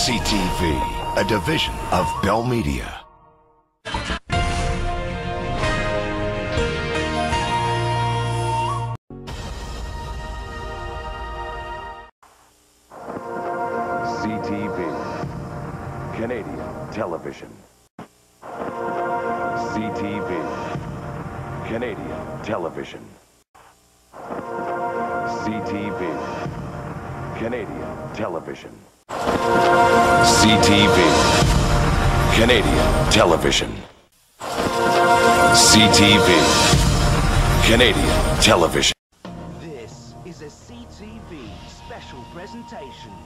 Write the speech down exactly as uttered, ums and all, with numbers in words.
C T V, a division of Bell Media. C T V, Canadian Television. C T V, Canadian Television. C T V, Canadian Television. C T V, Canadian Television. C T V, Canadian Television. This is a C T V special presentation.